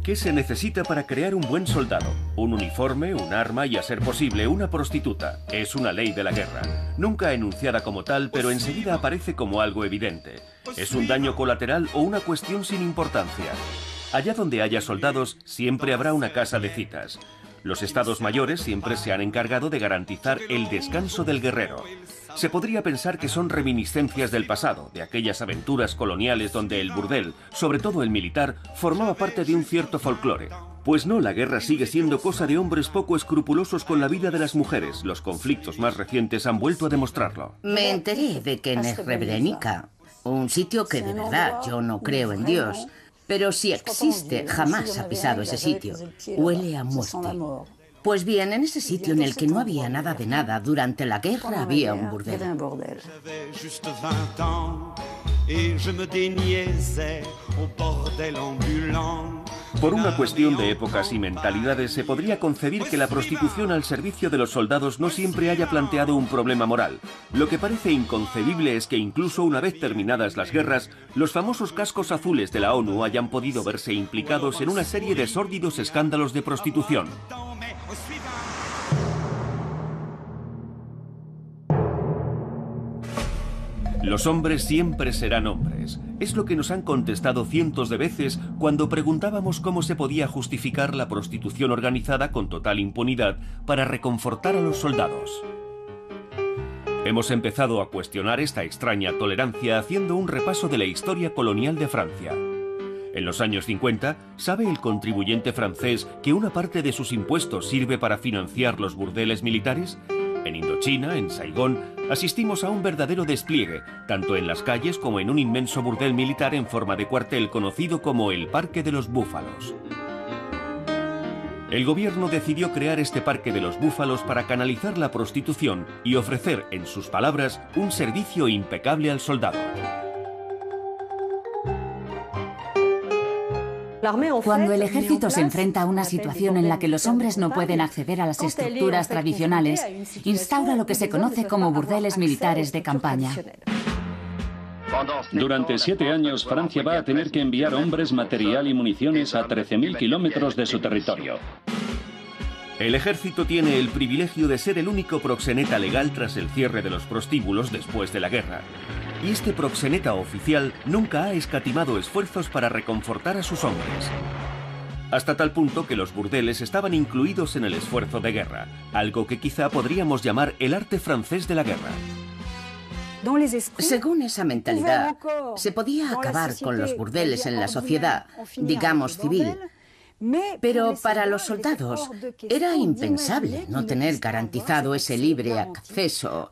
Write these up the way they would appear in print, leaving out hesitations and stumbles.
¿Qué se necesita para crear un buen soldado? Un uniforme, un arma y, a ser posible, una prostituta. Es una ley de la guerra. Nunca enunciada como tal, pero enseguida aparece como algo evidente. ¿Es un daño colateral o una cuestión sin importancia? Allá donde haya soldados, siempre habrá una casa de citas. Los estados mayores siempre se han encargado de garantizar el descanso del guerrero. Se podría pensar que son reminiscencias del pasado, de aquellas aventuras coloniales donde el burdel, sobre todo el militar, formaba parte de un cierto folclore. Pues no, la guerra sigue siendo cosa de hombres poco escrupulosos con la vida de las mujeres. Los conflictos más recientes han vuelto a demostrarlo. Me enteré de que en Srebrenica, un sitio que de verdad yo no creo en Dios, pero si existe, jamás ha pisado ese sitio, huele a muerte. Pues bien, en ese sitio en el que no había nada de nada, durante la guerra había un burdel. Por una cuestión de épocas y mentalidades, se podría concebir que la prostitución al servicio de los soldados no siempre haya planteado un problema moral. Lo que parece inconcebible es que incluso una vez terminadas las guerras, los famosos cascos azules de la ONU hayan podido verse implicados en una serie de sórdidos escándalos de prostitución. Los hombres siempre serán hombres. Es lo que nos han contestado cientos de veces cuando preguntábamos cómo se podía justificar la prostitución organizada con total impunidad para reconfortar a los soldados. Hemos empezado a cuestionar esta extraña tolerancia haciendo un repaso de la historia colonial de Francia. En los años 50, ¿sabe el contribuyente francés que una parte de sus impuestos sirve para financiar los burdeles militares? En Indochina, en Saigón, asistimos a un verdadero despliegue, tanto en las calles como en un inmenso burdel militar en forma de cuartel conocido como el Parque de los Búfalos. El gobierno decidió crear este Parque de los Búfalos para canalizar la prostitución y ofrecer, en sus palabras, un servicio impecable al soldado. Cuando el ejército se enfrenta a una situación en la que los hombres no pueden acceder a las estructuras tradicionales, instaura lo que se conoce como burdeles militares de campaña. Durante 7 años, Francia va a tener que enviar hombres, material y municiones a 13.000 kilómetros de su territorio. El ejército tiene el privilegio de ser el único proxeneta legal tras el cierre de los prostíbulos después de la guerra. Y este proxeneta oficial nunca ha escatimado esfuerzos para reconfortar a sus hombres. Hasta tal punto que los burdeles estaban incluidos en el esfuerzo de guerra, algo que quizá podríamos llamar el arte francés de la guerra. Según esa mentalidad, se podía acabar con los burdeles en la sociedad, digamos civil, pero para los soldados era impensable no tener garantizado ese libre acceso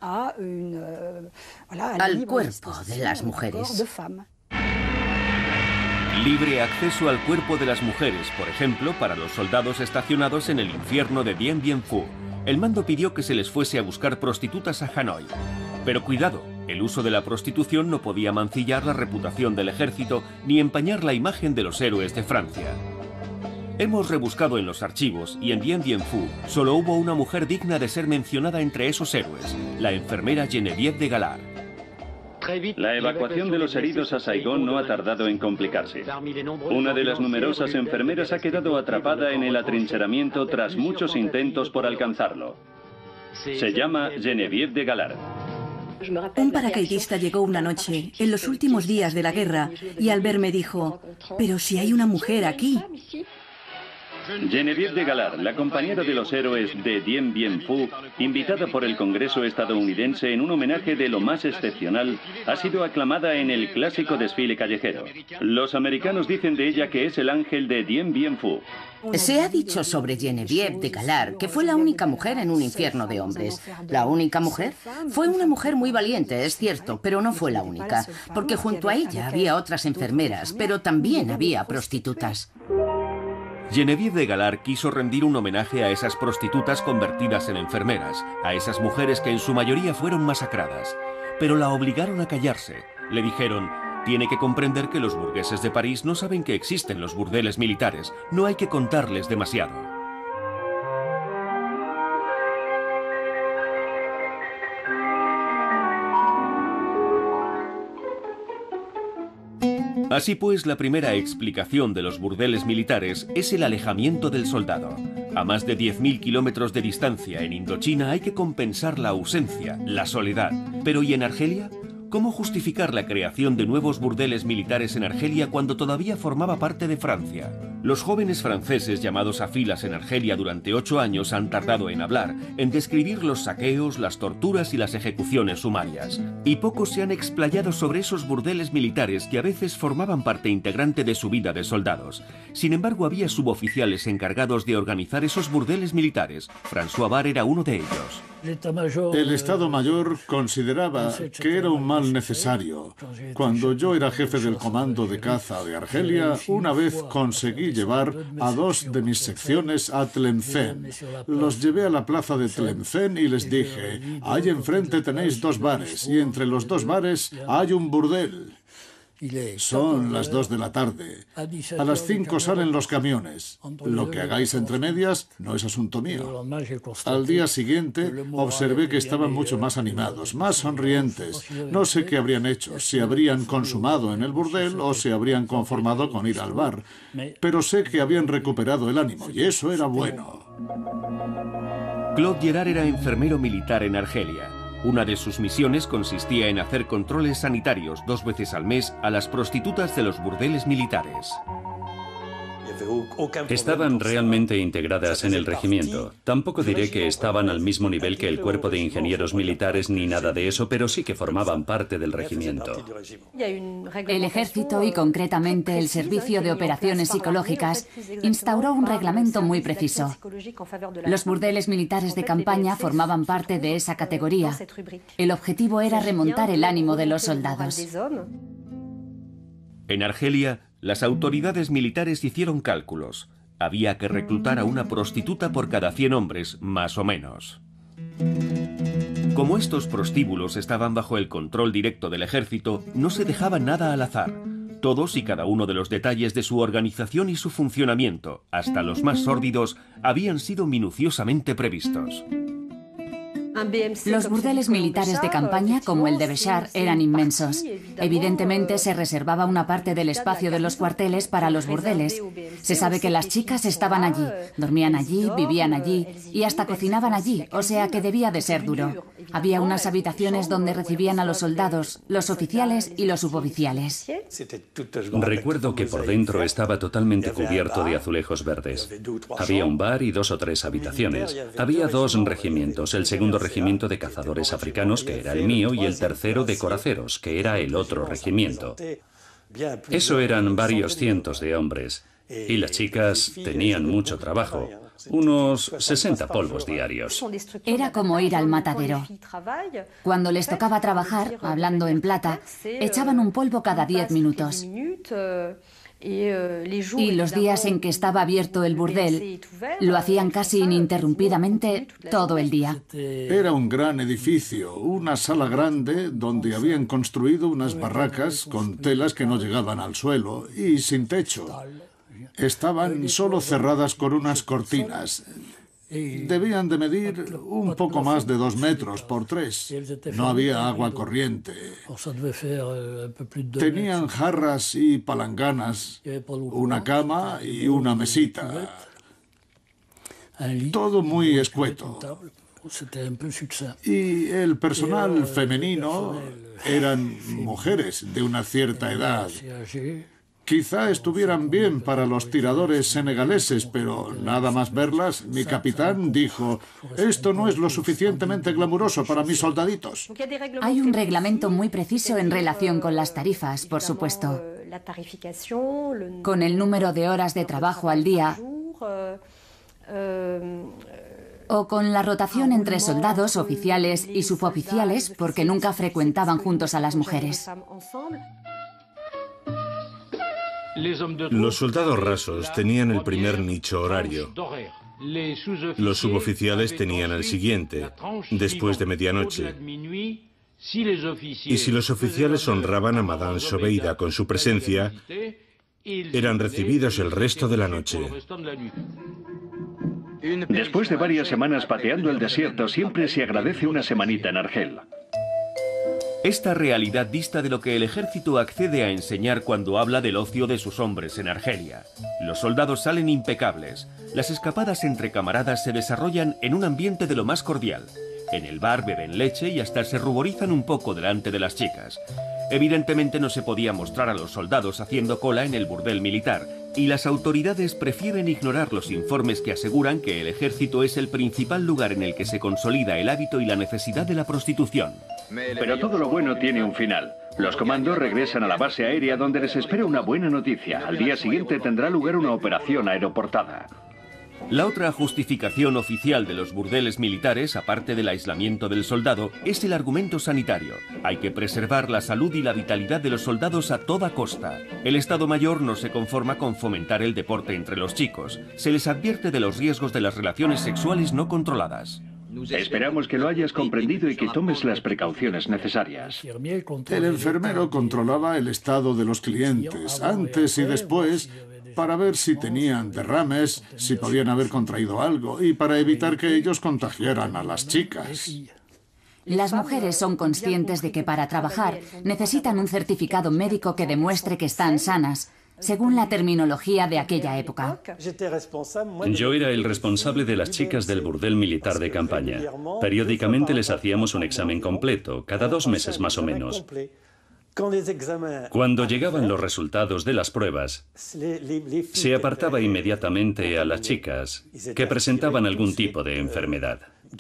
al cuerpo de las mujeres. Libre acceso al cuerpo de las mujeres, por ejemplo, para los soldados estacionados en el infierno de Dien Bien Phu. El mando pidió que se les fuese a buscar prostitutas a Hanoi. Pero cuidado, el uso de la prostitución no podía mancillar la reputación del ejército ni empañar la imagen de los héroes de Francia. Hemos rebuscado en los archivos y en Dien Bien Phu solo hubo una mujer digna de ser mencionada entre esos héroes, la enfermera Geneviève de Galard. La evacuación de los heridos a Saigón no ha tardado en complicarse. Una de las numerosas enfermeras ha quedado atrapada en el atrincheramiento tras muchos intentos por alcanzarlo. Se llama Geneviève de Galard. Un paracaidista llegó una noche, en los últimos días de la guerra, y al verme dijo: «Pero si hay una mujer aquí». Geneviève de Galard, la compañera de los héroes de Dien Bien Phu, invitada por el Congreso estadounidense en un homenaje de lo más excepcional, ha sido aclamada en el clásico desfile callejero. Los americanos dicen de ella que es el ángel de Dien Bien Phu. Se ha dicho sobre Geneviève de Galard que fue la única mujer en un infierno de hombres. ¿La única mujer? Fue una mujer muy valiente, es cierto, pero no fue la única, porque junto a ella había otras enfermeras, pero también había prostitutas. Geneviève de Galard quiso rendir un homenaje a esas prostitutas convertidas en enfermeras, a esas mujeres que en su mayoría fueron masacradas. Pero la obligaron a callarse. Le dijeron: tiene que comprender que los burgueses de París no saben que existen los burdeles militares, no hay que contarles demasiado. Así pues, la primera explicación de los burdeles militares es el alejamiento del soldado. A más de 10.000 kilómetros de distancia en Indochina hay que compensar la ausencia, la soledad. Pero ¿y en Argelia? ¿Cómo justificar la creación de nuevos burdeles militares en Argelia cuando todavía formaba parte de Francia? Los jóvenes franceses llamados a filas en Argelia durante 8 años han tardado en hablar, en describir los saqueos, las torturas y las ejecuciones sumarias. Y pocos se han explayado sobre esos burdeles militares que a veces formaban parte integrante de su vida de soldados. Sin embargo, había suboficiales encargados de organizar esos burdeles militares. François Bar era uno de ellos. El Estado Mayor consideraba que era un mal necesario. Cuando yo era jefe del comando de caza de Argelia, una vez conseguí llevar a 2 de mis secciones a Tlemcen. Los llevé a la plaza de Tlemcen y les dije, ahí enfrente tenéis 2 bares y entre los 2 bares hay un burdel. Son las 2 de la tarde. A las 5 salen los camiones. Lo que hagáis entre medias no es asunto mío. Al día siguiente observé que estaban mucho más animados, más sonrientes. No sé qué habrían hecho, si habrían consumado en el burdel o se habrían conformado con ir al bar. Pero sé que habían recuperado el ánimo y eso era bueno. Claude Gerard era enfermero militar en Argelia. Una de sus misiones consistía en hacer controles sanitarios 2 veces al mes a las prostitutas de los burdeles militares. Estaban realmente integradas en el regimiento. Tampoco diré que estaban al mismo nivel que el cuerpo de ingenieros militares ni nada de eso, pero sí que formaban parte del regimiento. El ejército y concretamente el Servicio de Operaciones Psicológicas instauró un reglamento muy preciso. Los burdeles militares de campaña formaban parte de esa categoría. El objetivo era remontar el ánimo de los soldados. En Argelia, las autoridades militares hicieron cálculos. Había que reclutar a una prostituta por cada 100 hombres, más o menos. Como estos prostíbulos estaban bajo el control directo del ejército, no se dejaba nada al azar. Todos y cada uno de los detalles de su organización y su funcionamiento, hasta los más sórdidos, habían sido minuciosamente previstos. Los burdeles militares de campaña, como el de Béchar, eran inmensos. Evidentemente se reservaba una parte del espacio de los cuarteles para los burdeles. Se sabe que las chicas estaban allí, dormían allí, vivían allí y hasta cocinaban allí, o sea que debía de ser duro. Había unas habitaciones donde recibían a los soldados, los oficiales y los suboficiales. Recuerdo que por dentro estaba totalmente cubierto de azulejos verdes. Había un bar y 2 o 3 habitaciones. Había 2 regimientos, el segundo regimiento de cazadores africanos, que era el mío, y el tercero de coraceros, que era el otro regimiento. Eso eran varios cientos de hombres. Y las chicas tenían mucho trabajo, unos 60 polvos diarios. Era como ir al matadero. Cuando les tocaba trabajar, hablando en plata, echaban un polvo cada 10 minutos. Y los días en que estaba abierto el burdel, lo hacían casi ininterrumpidamente todo el día. Era un gran edificio, una sala grande donde habían construido unas barracas con telas que no llegaban al suelo y sin techo. Estaban solo cerradas con unas cortinas. Debían de medir un poco más de 2 metros por 3. No había agua corriente. Tenían jarras y palanganas, una cama y una mesita. Todo muy escueto. Y el personal femenino eran mujeres de una cierta edad. Quizá estuvieran bien para los tiradores senegaleses, pero nada más verlas, mi capitán dijo, esto no es lo suficientemente glamuroso para mis soldaditos. Hay un reglamento muy preciso en relación con las tarifas, por supuesto. Con el número de horas de trabajo al día o con la rotación entre soldados, oficiales y suboficiales, porque nunca frecuentaban juntos a las mujeres. Los soldados rasos tenían el primer nicho horario. Los suboficiales tenían el siguiente, después de medianoche. Y si los oficiales honraban a Madame Sobeida con su presencia, eran recibidos el resto de la noche. Después de varias semanas pateando el desierto, siempre se agradece una semanita en Argel. Esta realidad dista de lo que el ejército accede a enseñar cuando habla del ocio de sus hombres en Argelia. Los soldados salen impecables. Las escapadas entre camaradas se desarrollan en un ambiente de lo más cordial. En el bar beben leche y hasta se ruborizan un poco delante de las chicas. Evidentemente no se podía mostrar a los soldados haciendo cola en el burdel militar, y las autoridades prefieren ignorar los informes que aseguran que el ejército es el principal lugar en el que se consolida el hábito y la necesidad de la prostitución. Pero todo lo bueno tiene un final. Los comandos regresan a la base aérea donde les espera una buena noticia. Al día siguiente tendrá lugar una operación aeroportada. La otra justificación oficial de los burdeles militares, aparte del aislamiento del soldado, es el argumento sanitario. Hay que preservar la salud y la vitalidad de los soldados a toda costa. El Estado Mayor no se conforma con fomentar el deporte entre los chicos. Se les advierte de los riesgos de las relaciones sexuales no controladas. Esperamos que lo hayas comprendido y que tomes las precauciones necesarias. El enfermero controlaba el estado de los clientes antes y después, para ver si tenían derrames, si podían haber contraído algo y para evitar que ellos contagiaran a las chicas. Las mujeres son conscientes de que para trabajar necesitan un certificado médico que demuestre que están sanas, según la terminología de aquella época. Yo era el responsable de las chicas del burdel militar de campaña. Periódicamente les hacíamos un examen completo, cada 2 meses más o menos. Cuando llegaban los resultados de las pruebas, se apartaba inmediatamente a las chicas que presentaban algún tipo de enfermedad.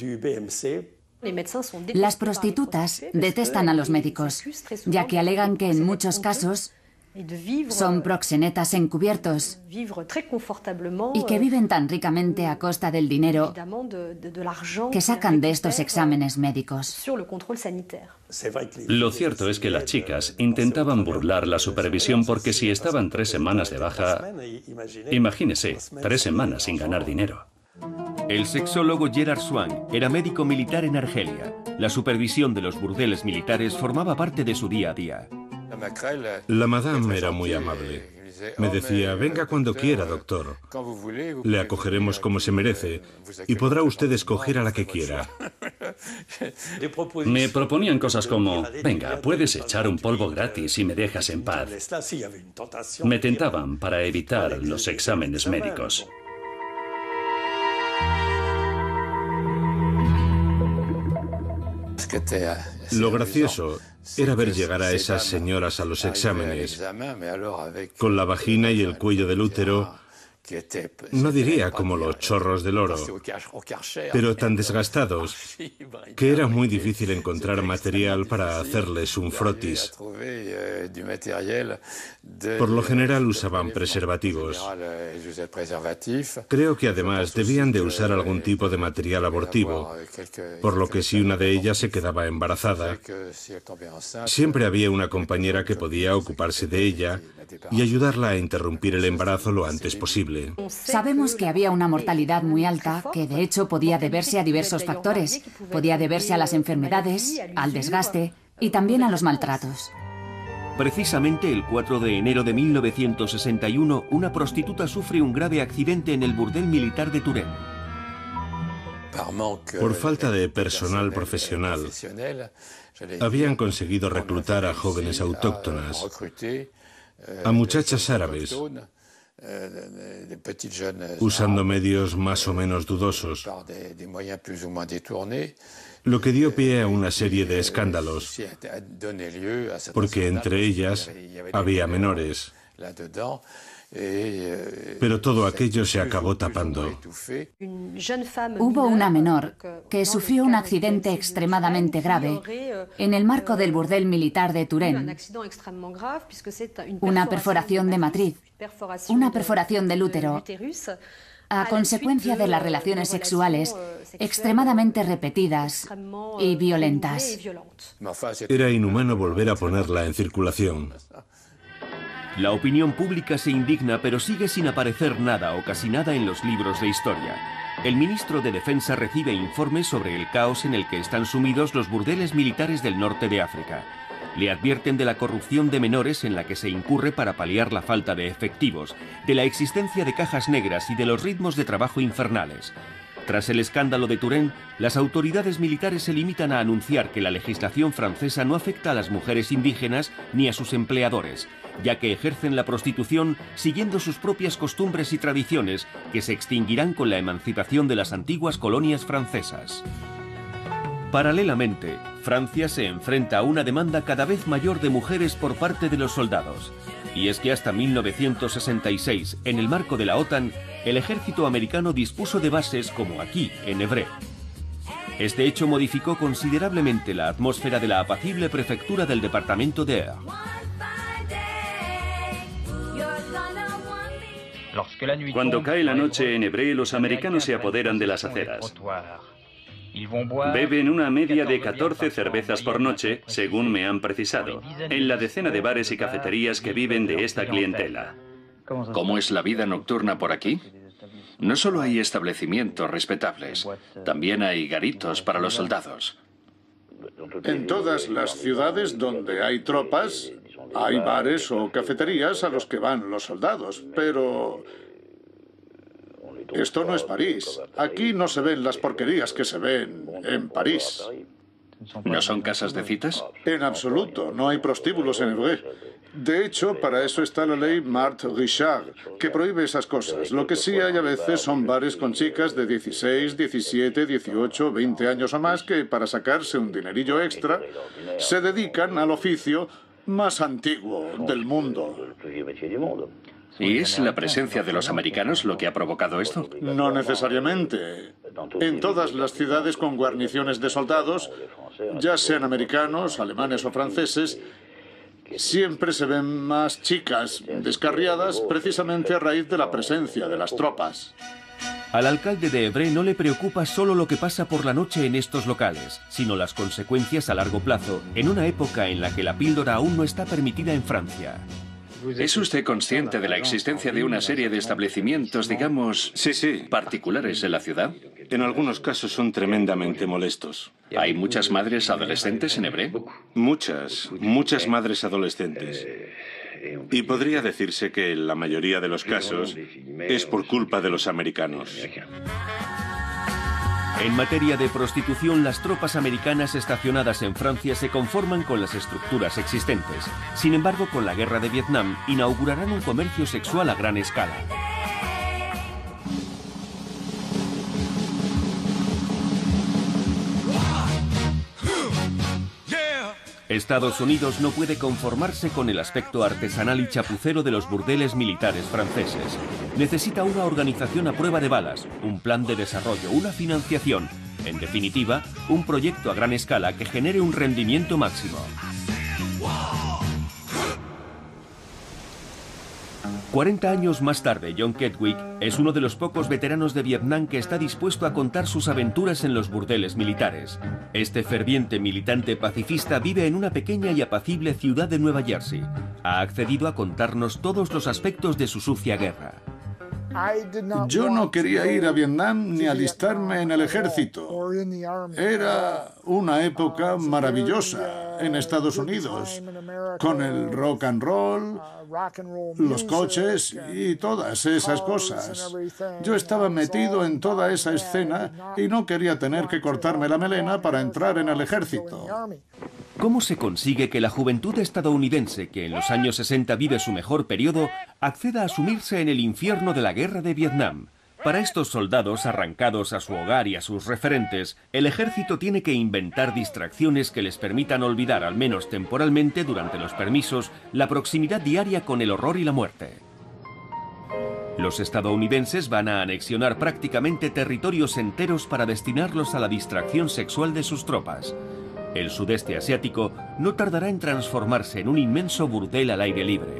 Las prostitutas detestan a los médicos, ya que alegan que en muchos casos son proxenetas encubiertos y que viven tan ricamente a costa del dinero que sacan de estos exámenes médicos. Lo cierto es que las chicas intentaban burlar la supervisión porque si estaban 3 semanas de baja, imagínese, 3 semanas sin ganar dinero. El sexólogo Gerard Swan era médico militar en Argelia. La supervisión de los burdeles militares formaba parte de su día a día. La madame era muy amable. Me decía, venga cuando quiera, doctor. Le acogeremos como se merece y podrá usted escoger a la que quiera. Me proponían cosas como, venga, puedes echar un polvo gratis y me dejas en paz. Me tentaban para evitar los exámenes médicos. Lo gracioso era ver llegar a esas señoras a los exámenes, con la vagina y el cuello del útero, no diría como los chorros del oro, pero tan desgastados que era muy difícil encontrar material para hacerles un frotis. Por lo general usaban preservativos. Creo que además debían de usar algún tipo de material abortivo, por lo que si una de ellas se quedaba embarazada, siempre había una compañera que podía ocuparse de ella y ayudarla a interrumpir el embarazo lo antes posible. Sabemos que había una mortalidad muy alta, que de hecho podía deberse a diversos factores. Podía deberse a las enfermedades, al desgaste y también a los maltratos. Precisamente el 4 de enero de 1961, una prostituta sufre un grave accidente en el burdel militar de Turén. Por falta de personal profesional, habían conseguido reclutar a jóvenes autóctonas, a muchachas árabes, usando medios más o menos dudosos, lo que dio pie a una serie de escándalos, porque entre ellas había menores. Pero todo aquello se acabó tapando. Hubo una menor que sufrió un accidente extremadamente grave en el marco del burdel militar de Turén. Una perforación de matriz, una perforación del útero, a consecuencia de las relaciones sexuales extremadamente repetidas y violentas. Era inhumano volver a ponerla en circulación. La opinión pública se indigna, pero sigue sin aparecer nada o casi nada en los libros de historia. El ministro de Defensa recibe informes sobre el caos en el que están sumidos los burdeles militares del norte de África. Le advierten de la corrupción de menores en la que se incurre para paliar la falta de efectivos, de la existencia de cajas negras y de los ritmos de trabajo infernales. Tras el escándalo de Turenne, las autoridades militares se limitan a anunciar que la legislación francesa no afecta a las mujeres indígenas ni a sus empleadores, ya que ejercen la prostitución siguiendo sus propias costumbres y tradiciones que se extinguirán con la emancipación de las antiguas colonias francesas. Paralelamente, Francia se enfrenta a una demanda cada vez mayor de mujeres por parte de los soldados. Y es que hasta 1966, en el marco de la OTAN, el ejército americano dispuso de bases como aquí, en Évreux. Este hecho modificó considerablemente la atmósfera de la apacible prefectura del departamento de Eure. Cuando cae la noche en Évreux, los americanos se apoderan de las aceras. Beben una media de 14 cervezas por noche, según me han precisado, en la decena de bares y cafeterías que viven de esta clientela. ¿Cómo es la vida nocturna por aquí? No solo hay establecimientos respetables, también hay garitos para los soldados. En todas las ciudades donde hay tropas, hay bares o cafeterías a los que van los soldados, pero esto no es París. Aquí no se ven las porquerías que se ven en París. ¿No son casas de citas? En absoluto, no hay prostíbulos en Évreux. De hecho, para eso está la ley Marthe-Richard, que prohíbe esas cosas. Lo que sí hay a veces son bares con chicas de 16, 17, 18, 20 años o más que, para sacarse un dinerillo extra, se dedican al oficio más antiguo del mundo. ¿Y es la presencia de los americanos lo que ha provocado esto? No necesariamente. En todas las ciudades con guarniciones de soldados, ya sean americanos, alemanes o franceses, siempre se ven más chicas descarriadas precisamente a raíz de la presencia de las tropas. Al alcalde de Évreux no le preocupa solo lo que pasa por la noche en estos locales, sino las consecuencias a largo plazo, en una época en la que la píldora aún no está permitida en Francia. ¿Es usted consciente de la existencia de una serie de establecimientos, digamos, particulares en la ciudad? En algunos casos son tremendamente molestos. ¿Hay muchas madres adolescentes en Évreux? Muchas madres adolescentes. Y podría decirse que en la mayoría de los casos es por culpa de los americanos. En materia de prostitución, las tropas americanas estacionadas en Francia se conforman con las estructuras existentes. Sin embargo, con la guerra de Vietnam, inaugurarán un comercio sexual a gran escala. Estados Unidos no puede conformarse con el aspecto artesanal y chapucero de los burdeles militares franceses. Necesita una organización a prueba de balas, un plan de desarrollo, una financiación, en definitiva, un proyecto a gran escala que genere un rendimiento máximo. 40 años más tarde, John Kedgwick es uno de los pocos veteranos de Vietnam que está dispuesto a contar sus aventuras en los burdeles militares. Este ferviente militante pacifista vive en una pequeña y apacible ciudad de Nueva Jersey. Ha accedido a contarnos todos los aspectos de su sucia guerra. Yo no quería ir a Vietnam ni alistarme en el ejército. Era una época maravillosa en Estados Unidos, con el rock and roll, los coches y todas esas cosas. Yo estaba metido en toda esa escena y no quería tener que cortarme la melena para entrar en el ejército. ¿Cómo se consigue que la juventud estadounidense, que en los años 60 vive su mejor periodo, acceda a sumirse en el infierno de la guerra de Vietnam? Para estos soldados arrancados a su hogar y a sus referentes, el ejército tiene que inventar distracciones que les permitan olvidar, al menos temporalmente, durante los permisos, la proximidad diaria con el horror y la muerte. Los estadounidenses van a anexionar prácticamente territorios enteros para destinarlos a la distracción sexual de sus tropas. El sudeste asiático no tardará en transformarse en un inmenso burdel al aire libre.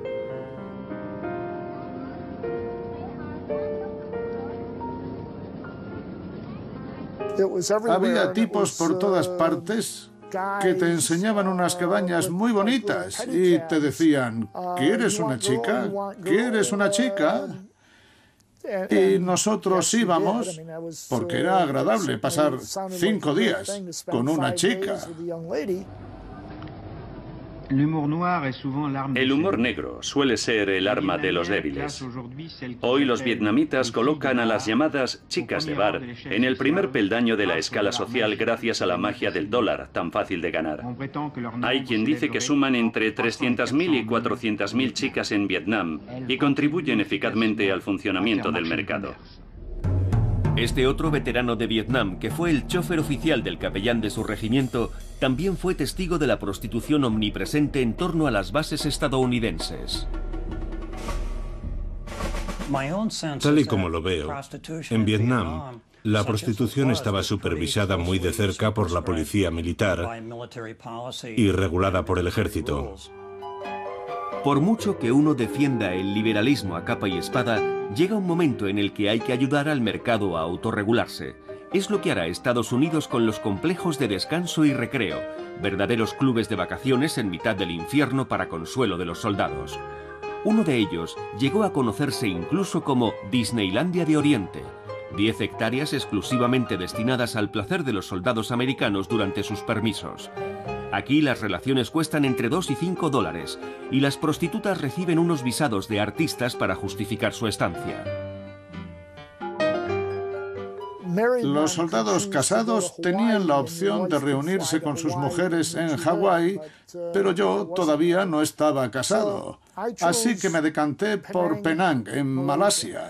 Había tipos por todas partes que te enseñaban unas cabañas muy bonitas y te decían, ¿quieres una chica? ¿Quieres una chica? Y nosotros íbamos porque era agradable pasar 5 días con una chica. El humor negro suele ser el arma de los débiles. Hoy los vietnamitas colocan a las llamadas chicas de bar en el primer peldaño de la escala social gracias a la magia del dólar, tan fácil de ganar. Hay quien dice que suman entre 300.000 y 400.000 chicas en Vietnam y contribuyen eficazmente al funcionamiento del mercado. Este otro veterano de Vietnam, que fue el chofer oficial del capellán de su regimiento, también fue testigo de la prostitución omnipresente en torno a las bases estadounidenses. Tal y como lo veo, en Vietnam, la prostitución estaba supervisada muy de cerca por la policía militar y regulada por el ejército. Por mucho que uno defienda el liberalismo a capa y espada, llega un momento en el que hay que ayudar al mercado a autorregularse. Es lo que hará Estados Unidos con los complejos de descanso y recreo, verdaderos clubes de vacaciones en mitad del infierno para consuelo de los soldados. Uno de ellos llegó a conocerse incluso como Disneylandia de Oriente, 10 hectáreas exclusivamente destinadas al placer de los soldados americanos durante sus permisos. Aquí las relaciones cuestan entre 2 y 5 dólares y las prostitutas reciben unos visados de artistas para justificar su estancia. Los soldados casados tenían la opción de reunirse con sus mujeres en Hawái, pero yo todavía no estaba casado, así que me decanté por Penang, en Malasia.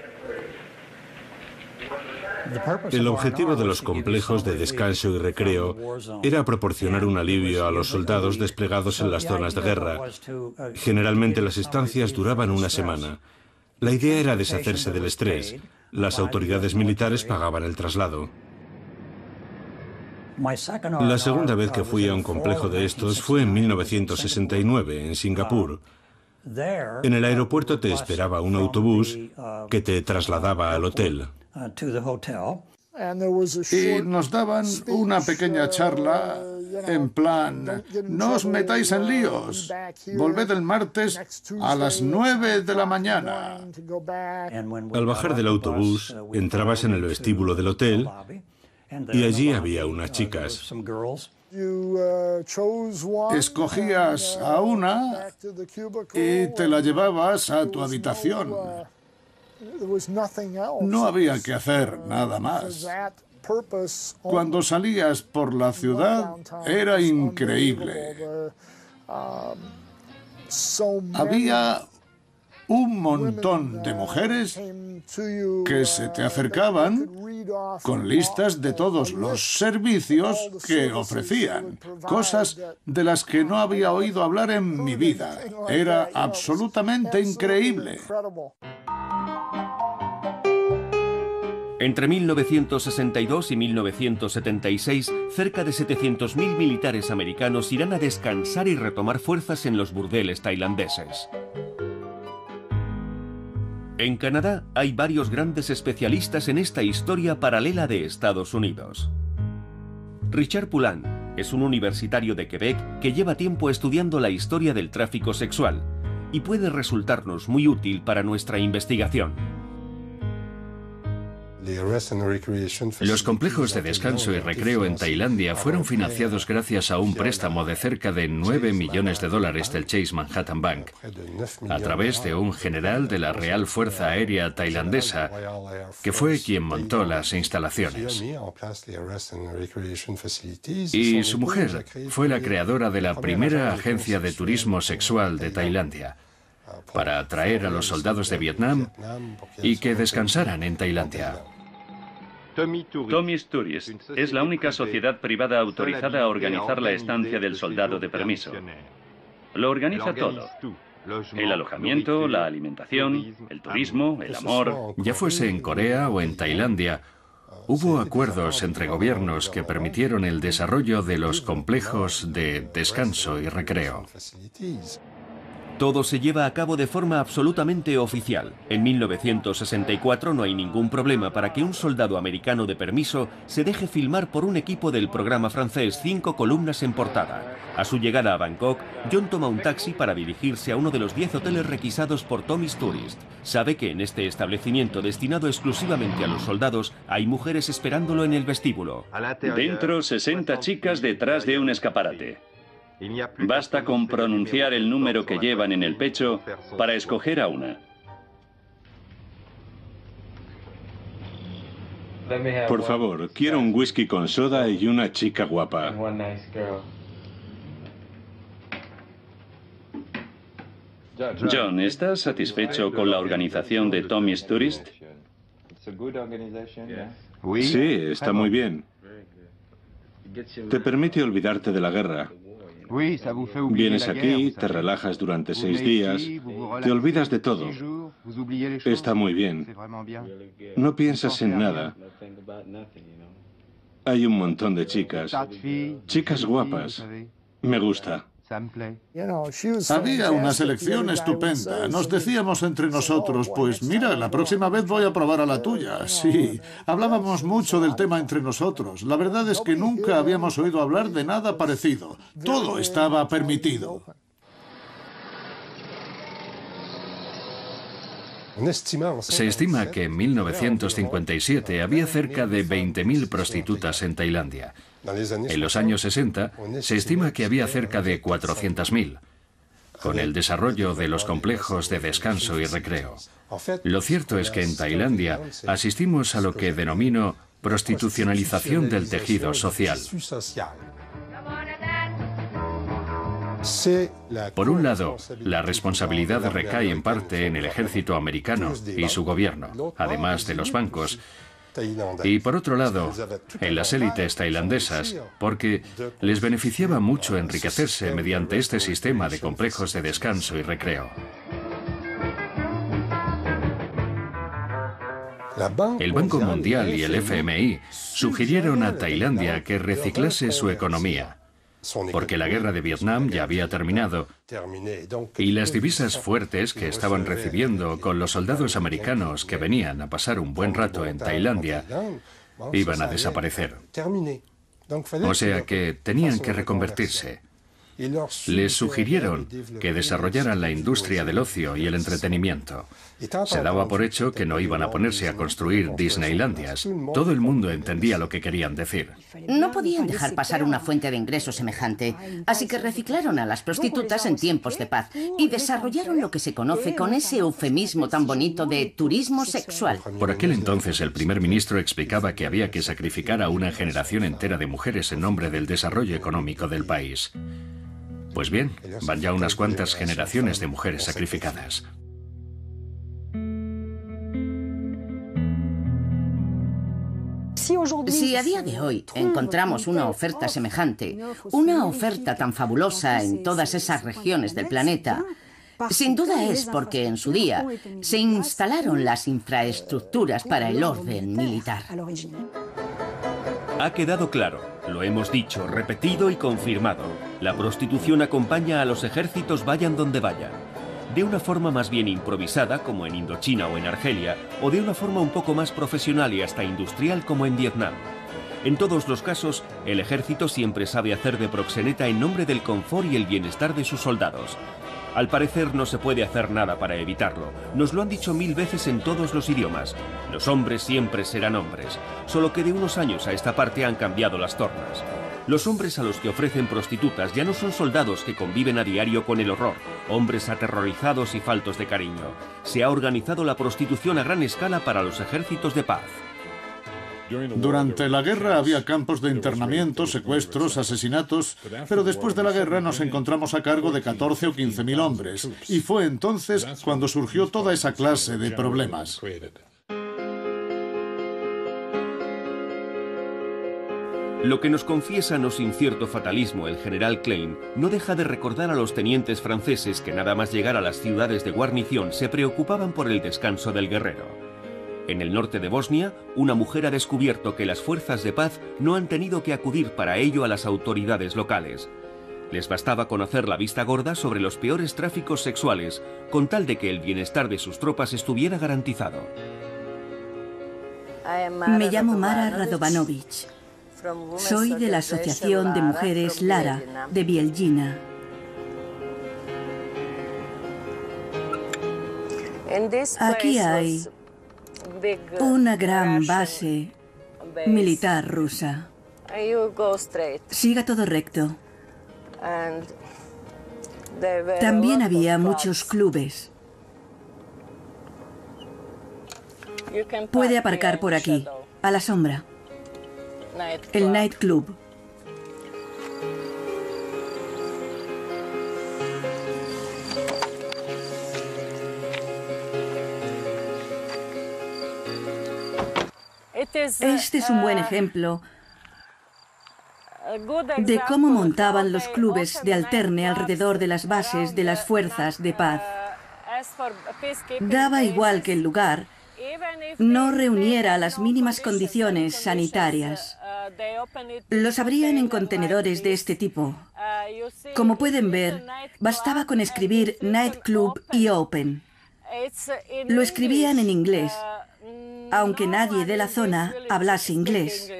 El objetivo de los complejos de descanso y recreo era proporcionar un alivio a los soldados desplegados en las zonas de guerra. Generalmente las estancias duraban una semana. La idea era deshacerse del estrés. Las autoridades militares pagaban el traslado. La segunda vez que fui a un complejo de estos fue en 1969, en Singapur. En el aeropuerto te esperaba un autobús que te trasladaba al hotel. Y nos daban una pequeña charla en plan, no os metáis en líos, volved el martes a las 9 de la mañana. Al bajar del autobús, entrabas en el vestíbulo del hotel y allí había unas chicas. Escogías a una y te la llevabas a tu habitación. No había que hacer nada más. Cuando salías por la ciudad era increíble. Había un montón de mujeres que se te acercaban con listas de todos los servicios que ofrecían, cosas de las que no había oído hablar en mi vida. Era absolutamente increíble. Entre 1962 y 1976, cerca de 700.000 militares americanos irán a descansar y retomar fuerzas en los burdeles tailandeses. En Canadá hay varios grandes especialistas en esta historia paralela de Estados Unidos. Richard Poulin es un universitario de Quebec que lleva tiempo estudiando la historia del tráfico sexual y puede resultarnos muy útil para nuestra investigación. Los complejos de descanso y recreo en Tailandia fueron financiados gracias a un préstamo de cerca de 9 millones de dólares del Chase Manhattan Bank, a través de un general de la Real Fuerza Aérea Tailandesa, que fue quien montó las instalaciones. Y su mujer fue la creadora de la primera agencia de turismo sexual de Tailandia, para atraer a los soldados de Vietnam y que descansaran en Tailandia. Tommy's Tourist es la única sociedad privada autorizada a organizar la estancia del soldado de permiso. Lo organiza todo. El alojamiento, la alimentación, el turismo, el amor. Ya fuese en Corea o en Tailandia, hubo acuerdos entre gobiernos que permitieron el desarrollo de los complejos de descanso y recreo. Todo se lleva a cabo de forma absolutamente oficial. En 1964 no hay ningún problema para que un soldado americano de permiso se deje filmar por un equipo del programa francés 5 columnas en portada. A su llegada a Bangkok, John toma un taxi para dirigirse a uno de los 10 hoteles requisados por Tommy's Tourist. Sabe que en este establecimiento destinado exclusivamente a los soldados hay mujeres esperándolo en el vestíbulo. Dentro, 60 chicas detrás de un escaparate. Basta con pronunciar el número que llevan en el pecho para escoger a una. Por favor, quiero un whisky con soda y una chica guapa. John, ¿estás satisfecho con la organización de Tommy's Tourist? Sí, está muy bien. Te permite olvidarte de la guerra. Vienes aquí, te relajas durante 6 días, te olvidas de todo. Está muy bien. No piensas en nada. Hay un montón de chicas. Chicas guapas. Me gusta. Había una selección estupenda. Nos decíamos entre nosotros, pues mira, la próxima vez voy a probar a la tuya. Sí, hablábamos mucho del tema entre nosotros. La verdad es que nunca habíamos oído hablar de nada parecido. Todo estaba permitido. Se estima que en 1957 había cerca de 20.000 prostitutas en Tailandia. En los años 60 se estima que había cerca de 400.000, con el desarrollo de los complejos de descanso y recreo. Lo cierto es que en Tailandia asistimos a lo que denomino prostitucionalización del tejido social. Por un lado, la responsabilidad recae en parte en el ejército americano y su gobierno, además de los bancos, y por otro lado, en las élites tailandesas, porque les beneficiaba mucho enriquecerse mediante este sistema de complejos de descanso y recreo. El Banco Mundial y el FMI sugirieron a Tailandia que reciclase su economía, porque la guerra de Vietnam ya había terminado y las divisas fuertes que estaban recibiendo con los soldados americanos que venían a pasar un buen rato en Tailandia iban a desaparecer. O sea que tenían que reconvertirse. Les sugirieron que desarrollaran la industria del ocio y el entretenimiento. Se daba por hecho que no iban a ponerse a construir Disneylandias. Todo el mundo entendía lo que querían decir. No podían dejar pasar una fuente de ingreso semejante, así que reciclaron a las prostitutas en tiempos de paz y desarrollaron lo que se conoce con ese eufemismo tan bonito de turismo sexual. Por aquel entonces el primer ministro explicaba que había que sacrificar a una generación entera de mujeres en nombre del desarrollo económico del país. Pues bien, van ya unas cuantas generaciones de mujeres sacrificadas. Si a día de hoy encontramos una oferta semejante, una oferta tan fabulosa en todas esas regiones del planeta, sin duda es porque en su día se instalaron las infraestructuras para el orden militar. Ha quedado claro, lo hemos dicho, repetido y confirmado. La prostitución acompaña a los ejércitos vayan donde vayan. De una forma más bien improvisada, como en Indochina o en Argelia, o de una forma un poco más profesional y hasta industrial, como en Vietnam. En todos los casos, el ejército siempre sabe hacer de proxeneta en nombre del confort y el bienestar de sus soldados. Al parecer no se puede hacer nada para evitarlo. Nos lo han dicho 1000 veces en todos los idiomas. Los hombres siempre serán hombres, solo que de unos años a esta parte han cambiado las tornas. Los hombres a los que ofrecen prostitutas ya no son soldados que conviven a diario con el horror, hombres aterrorizados y faltos de cariño. Se ha organizado la prostitución a gran escala para los ejércitos de paz. Durante la guerra había campos de internamiento, secuestros, asesinatos, pero después de la guerra nos encontramos a cargo de 14 o 15.000 hombres, y fue entonces cuando surgió toda esa clase de problemas. Lo que nos confiesa no sin cierto fatalismo el general Klein no deja de recordar a los tenientes franceses que nada más llegar a las ciudades de guarnición se preocupaban por el descanso del guerrero. En el norte de Bosnia, una mujer ha descubierto que las fuerzas de paz no han tenido que acudir para ello a las autoridades locales. Les bastaba conocer la vista gorda sobre los peores tráficos sexuales, con tal de que el bienestar de sus tropas estuviera garantizado. Me llamo Mara Radovanovic. Soy de la Asociación de Mujeres Lara, de Bijeljina. Aquí hay una gran base militar rusa. Siga todo recto. También había muchos clubes. Puede aparcar por aquí, a la sombra. El nightclub. Este es un buen ejemplo de cómo montaban los clubes de alterne alrededor de las bases de las fuerzas de paz. Daba igual que el lugar no reuniera las mínimas condiciones sanitarias. Los abrían en contenedores de este tipo. Como pueden ver, bastaba con escribir nightclub y open. Lo escribían en inglés, aunque nadie de la zona hablase inglés.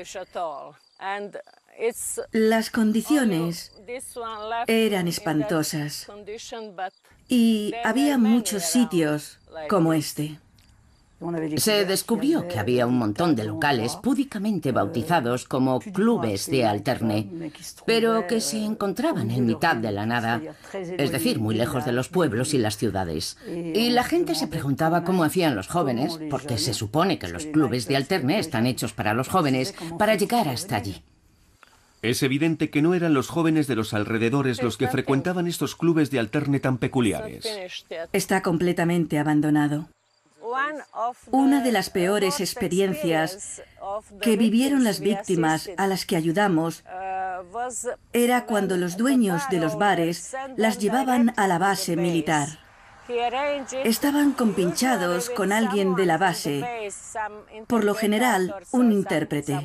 Las condiciones eran espantosas y había muchos sitios como este. Se descubrió que había un montón de locales púdicamente bautizados como clubes de alterne, pero que se encontraban en mitad de la nada, es decir, muy lejos de los pueblos y las ciudades. Y la gente se preguntaba cómo hacían los jóvenes, porque se supone que los clubes de alterne están hechos para los jóvenes, para llegar hasta allí. Es evidente que no eran los jóvenes de los alrededores los que frecuentaban estos clubes de alterne tan peculiares. Está completamente abandonado. Una de las peores experiencias que vivieron las víctimas a las que ayudamos era cuando los dueños de los bares las llevaban a la base militar. Estaban compinchados con alguien de la base, por lo general un intérprete,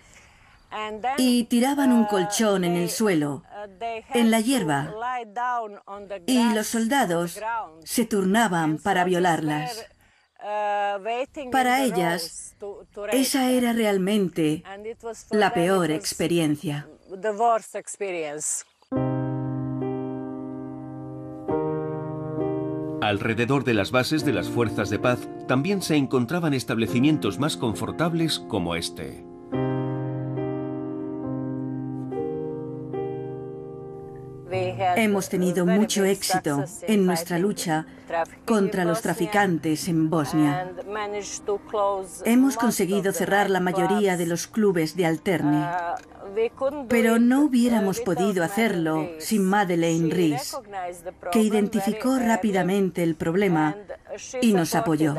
y tiraban un colchón en el suelo, en la hierba, y los soldados se turnaban para violarlas. Para ellas, esa era realmente la peor experiencia. Alrededor de las bases de las fuerzas de paz también se encontraban establecimientos más confortables como este. Hemos tenido mucho éxito en nuestra lucha contra los traficantes en Bosnia. Hemos conseguido cerrar la mayoría de los clubes de alterne, pero no hubiéramos podido hacerlo sin Madeleine Rees, que identificó rápidamente el problema y nos apoyó.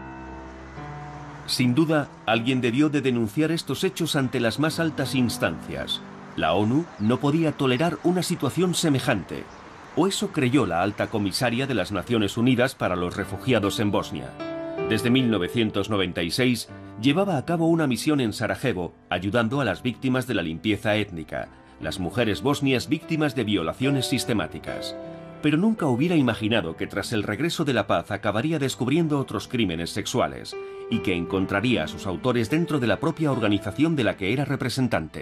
Sin duda, alguien debió de denunciar estos hechos ante las más altas instancias. La ONU no podía tolerar una situación semejante, o eso creyó la alta comisaria de las Naciones Unidas para los Refugiados en Bosnia. Desde 1996 llevaba a cabo una misión en Sarajevo, ayudando a las víctimas de la limpieza étnica, las mujeres bosnias víctimas de violaciones sistemáticas. Pero nunca hubiera imaginado que tras el regreso de la paz acabaría descubriendo otros crímenes sexuales, y que encontraría a sus autores dentro de la propia organización de la que era representante.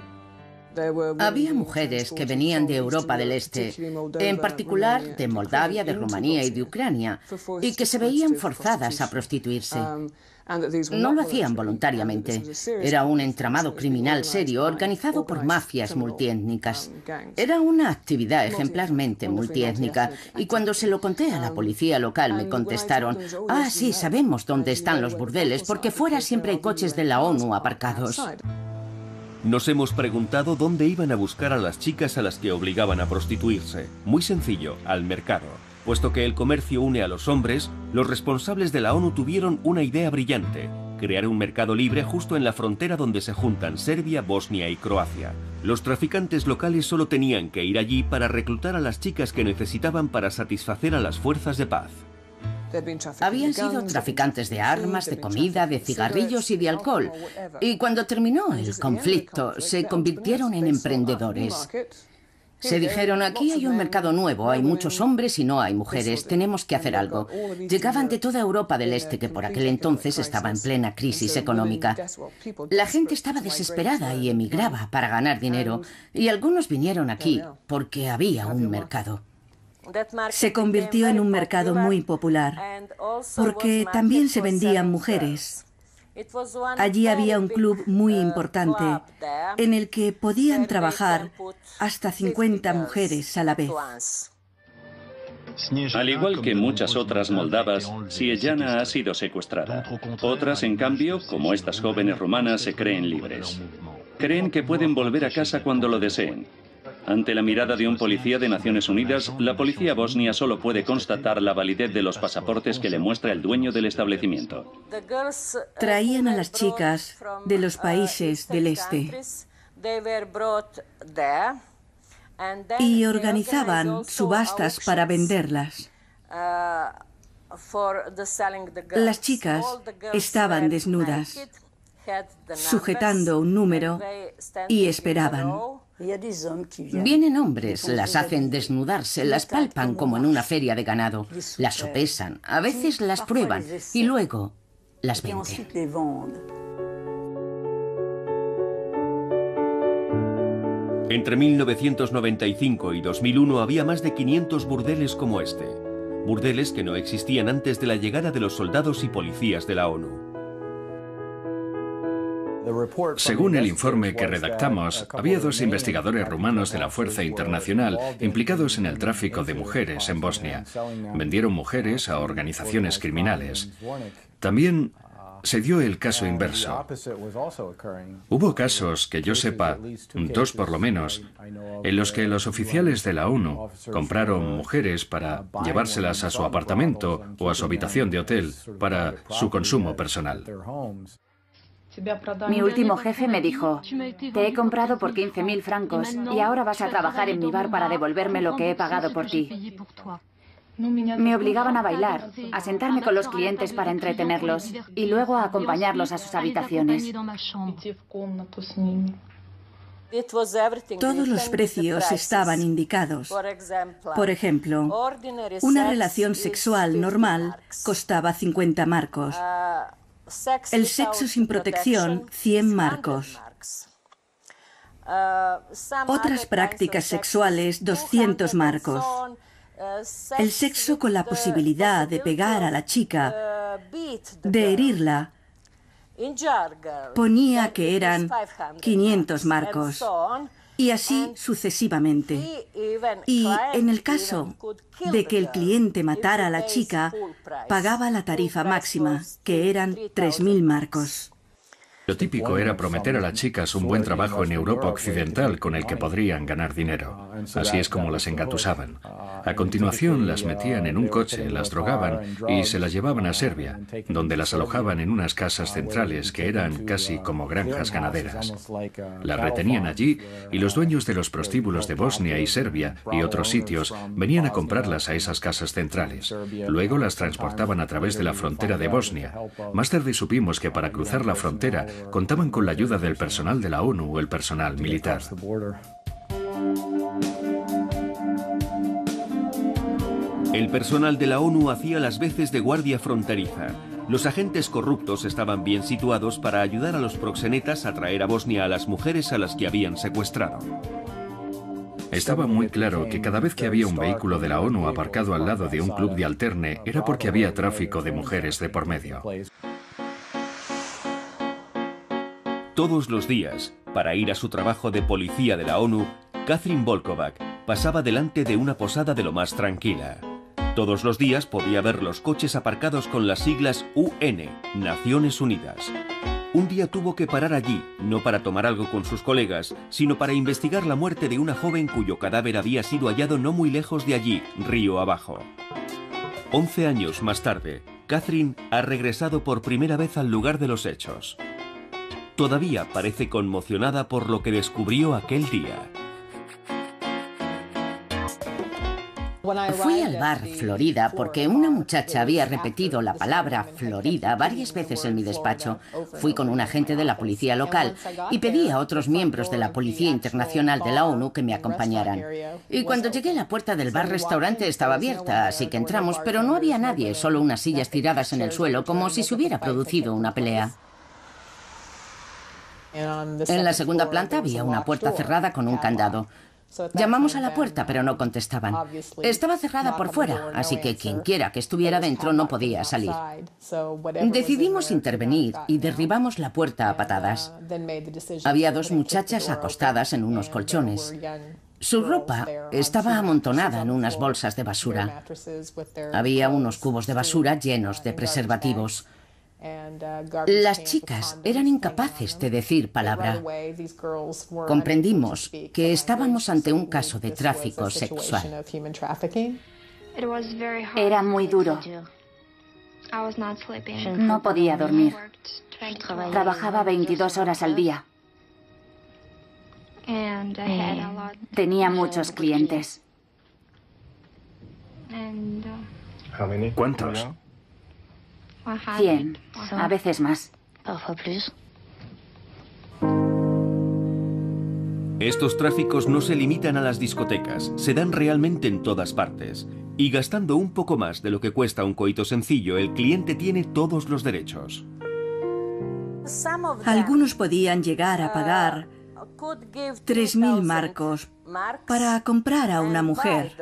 Había mujeres que venían de Europa del Este, en particular de Moldavia, de Rumanía y de Ucrania, y que se veían forzadas a prostituirse. No lo hacían voluntariamente. Era un entramado criminal serio organizado por mafias multiétnicas. Era una actividad ejemplarmente multiétnica, y cuando se lo conté a la policía local me contestaron: «Ah, sí, sabemos dónde están los burdeles, porque fuera siempre hay coches de la ONU aparcados». Nos hemos preguntado dónde iban a buscar a las chicas a las que obligaban a prostituirse. Muy sencillo, al mercado. Puesto que el comercio une a los hombres, los responsables de la ONU tuvieron una idea brillante: crear un mercado libre justo en la frontera donde se juntan Serbia, Bosnia y Croacia. Los traficantes locales solo tenían que ir allí para reclutar a las chicas que necesitaban para satisfacer a las fuerzas de paz. Habían sido traficantes de armas, de comida, de cigarrillos y de alcohol. Y cuando terminó el conflicto, se convirtieron en emprendedores. Se dijeron: aquí hay un mercado nuevo, hay muchos hombres y no hay mujeres, tenemos que hacer algo. Llegaban de toda Europa del Este, que por aquel entonces estaba en plena crisis económica. La gente estaba desesperada y emigraba para ganar dinero, y algunos vinieron aquí porque había un mercado. Se convirtió en un mercado muy popular, porque también se vendían mujeres. Allí había un club muy importante en el que podían trabajar hasta 50 mujeres a la vez. Al igual que muchas otras moldavas, Sieljana ha sido secuestrada. Otras, en cambio, como estas jóvenes rumanas, se creen libres. Creen que pueden volver a casa cuando lo deseen. Ante la mirada de un policía de Naciones Unidas, la policía bosnia solo puede constatar la validez de los pasaportes que le muestra el dueño del establecimiento. Traían a las chicas de los países del este y organizaban subastas para venderlas. Las chicas estaban desnudas, sujetando un número y esperaban. Vienen hombres, las hacen desnudarse, las palpan como en una feria de ganado, las sopesan, a veces las prueban y luego las venden. Entre 1995 y 2001 había más de 500 burdeles como este. Burdeles que no existían antes de la llegada de los soldados y policías de la ONU. Según el informe que redactamos, había 2 investigadores rumanos de la Fuerza Internacional implicados en el tráfico de mujeres en Bosnia. Vendieron mujeres a organizaciones criminales. También se dio el caso inverso. Hubo casos, que yo sepa, 2 por lo menos, en los que los oficiales de la ONU compraron mujeres para llevárselas a su apartamento o a su habitación de hotel para su consumo personal. Mi último jefe me dijo: te he comprado por 15.000 francos y ahora vas a trabajar en mi bar para devolverme lo que he pagado por ti. Me obligaban a bailar, a sentarme con los clientes para entretenerlos y luego a acompañarlos a sus habitaciones. Todos los precios estaban indicados. Por ejemplo, una relación sexual normal costaba 50 marcos. El sexo sin protección, 100 marcos. Otras prácticas sexuales, 200 marcos. El sexo con la posibilidad de pegar a la chica, de herirla, ponía que eran 500 marcos. Y así sucesivamente. Y en el caso de que el cliente matara a la chica, pagaba la tarifa máxima, que eran 3.000 marcos. Lo típico era prometer a las chicas un buen trabajo en Europa Occidental con el que podrían ganar dinero. Así es como las engatusaban. A continuación las metían en un coche, las drogaban y se las llevaban a Serbia, donde las alojaban en unas casas centrales que eran casi como granjas ganaderas. Las retenían allí y los dueños de los prostíbulos de Bosnia y Serbia y otros sitios venían a comprarlas a esas casas centrales. Luego las transportaban a través de la frontera de Bosnia. Más tarde supimos que para cruzar la frontera contaban con la ayuda del personal de la ONU o el personal militar. El personal de la ONU hacía las veces de guardia fronteriza. Los agentes corruptos estaban bien situados para ayudar a los proxenetas a traer a Bosnia a las mujeres a las que habían secuestrado. Estaba muy claro que cada vez que había un vehículo de la ONU aparcado al lado de un club de alterne era porque había tráfico de mujeres de por medio. Todos los días, para ir a su trabajo de policía de la ONU, Catherine Volkovac pasaba delante de una posada de lo más tranquila. Todos los días podía ver los coches aparcados con las siglas UN, Naciones Unidas. Un día tuvo que parar allí, no para tomar algo con sus colegas, sino para investigar la muerte de una joven cuyo cadáver había sido hallado no muy lejos de allí, río abajo. 11 años más tarde, Catherine ha regresado por primera vez al lugar de los hechos. Todavía parece conmocionada por lo que descubrió aquel día. Fui al bar Florida porque una muchacha había repetido la palabra Florida varias veces en mi despacho. Fui con un agente de la policía local y pedí a otros miembros de la Policía Internacional de la ONU que me acompañaran. Y cuando llegué a la puerta del bar-restaurante estaba abierta, así que entramos, pero no había nadie, solo unas sillas tiradas en el suelo como si se hubiera producido una pelea. En la segunda planta había una puerta cerrada con un candado. Llamamos a la puerta, pero no contestaban. Estaba cerrada por fuera, así que quienquiera que estuviera dentro no podía salir. Decidimos intervenir y derribamos la puerta a patadas. Había dos muchachas acostadas en unos colchones. Su ropa estaba amontonada en unas bolsas de basura. Había unos cubos de basura llenos de preservativos. Las chicas eran incapaces de decir palabra. Comprendimos que estábamos ante un caso de tráfico sexual. Era muy duro. No podía dormir. Trabajaba 22 horas al día. Tenía muchos clientes. ¿Cuántos? 100, a veces más. Estos tráficos no se limitan a las discotecas, se dan realmente en todas partes. Y gastando un poco más de lo que cuesta un coito sencillo, el cliente tiene todos los derechos. Algunos podían llegar a pagar 3.000 marcos para comprar a una mujer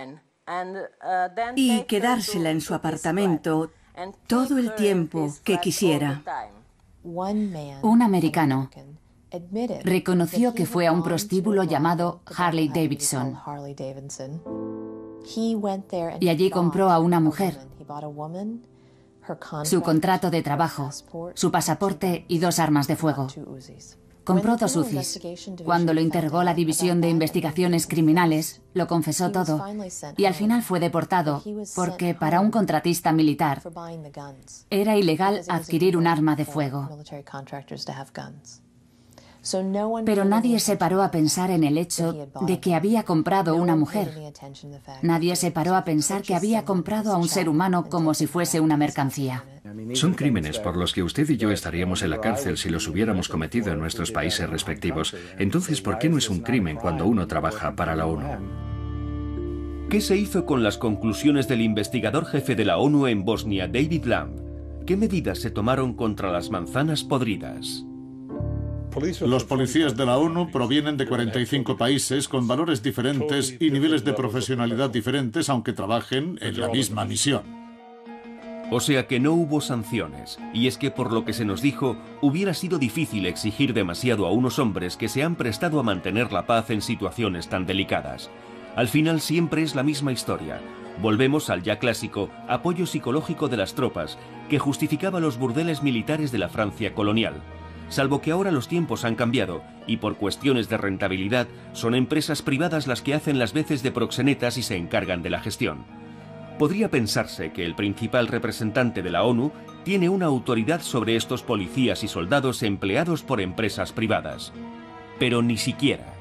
y quedársela en su apartamento todo el tiempo que quisiera. Un americano reconoció que fue a un prostíbulo llamado Harley Davidson y allí compró a una mujer, su contrato de trabajo, su pasaporte y 2 armas de fuego. Compró 2 UCIs. Cuando lo interrogó la División de Investigaciones Criminales, lo confesó todo y al final fue deportado porque para un contratista militar era ilegal adquirir un arma de fuego. Pero nadie se paró a pensar en el hecho de que había comprado una mujer. Nadie se paró a pensar que había comprado a un ser humano como si fuese una mercancía. Son crímenes por los que usted y yo estaríamos en la cárcel si los hubiéramos cometido en nuestros países respectivos. Entonces, ¿por qué no es un crimen cuando uno trabaja para la ONU? ¿Qué se hizo con las conclusiones del investigador jefe de la ONU en Bosnia, David Lamb? ¿Qué medidas se tomaron contra las manzanas podridas? Los policías de la ONU provienen de 45 países con valores diferentes y niveles de profesionalidad diferentes, aunque trabajen en la misma misión. O sea que no hubo sanciones, y es que por lo que se nos dijo, hubiera sido difícil exigir demasiado a unos hombres que se han prestado a mantener la paz en situaciones tan delicadas. Al final siempre es la misma historia. Volvemos al ya clásico apoyo psicológico de las tropas, que justificaba los burdeles militares de la Francia colonial. Salvo que ahora los tiempos han cambiado y por cuestiones de rentabilidad son empresas privadas las que hacen las veces de proxenetas y se encargan de la gestión. Podría pensarse que el principal representante de la ONU tiene una autoridad sobre estos policías y soldados empleados por empresas privadas. Pero ni siquiera.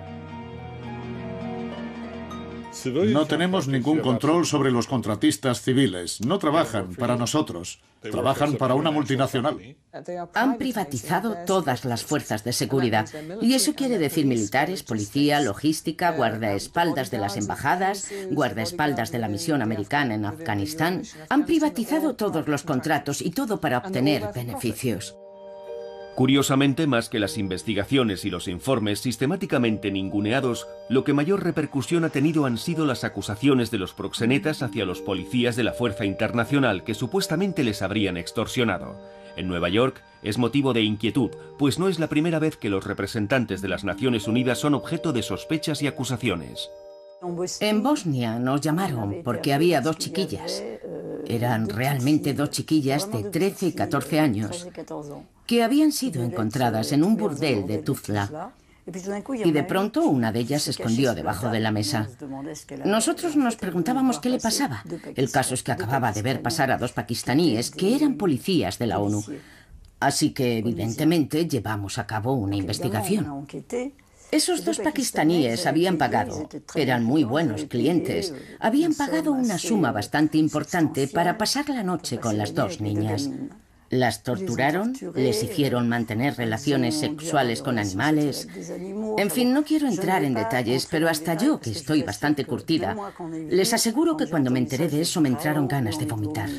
No tenemos ningún control sobre los contratistas civiles. No trabajan para nosotros. Trabajan para una multinacional. Han privatizado todas las fuerzas de seguridad. Y eso quiere decir militares, policía, logística, guardaespaldas de las embajadas, guardaespaldas de la misión americana en Afganistán. Han privatizado todos los contratos y todo para obtener beneficios. Curiosamente, más que las investigaciones y los informes sistemáticamente ninguneados, lo que mayor repercusión ha tenido han sido las acusaciones de los proxenetas hacia los policías de la Fuerza Internacional que supuestamente les habrían extorsionado. En Nueva York es motivo de inquietud, pues no es la primera vez que los representantes de las Naciones Unidas son objeto de sospechas y acusaciones. En Bosnia nos llamaron porque había 2 chiquillas. Eran realmente 2 chiquillas de 13 y 14 años que habían sido encontradas en un burdel de Tuzla. Y de pronto una de ellas se escondió debajo de la mesa. Nosotros nos preguntábamos qué le pasaba. El caso es que acababa de ver pasar a 2 pakistaníes que eran policías de la ONU. Así que evidentemente llevamos a cabo una investigación. Esos 2 pakistaníes habían pagado, eran muy buenos clientes, habían pagado una suma bastante importante para pasar la noche con las 2 niñas. Las torturaron, les hicieron mantener relaciones sexuales con animales. En fin, no quiero entrar en detalles, pero hasta yo, que estoy bastante curtida, les aseguro que cuando me enteré de eso me entraron ganas de vomitar.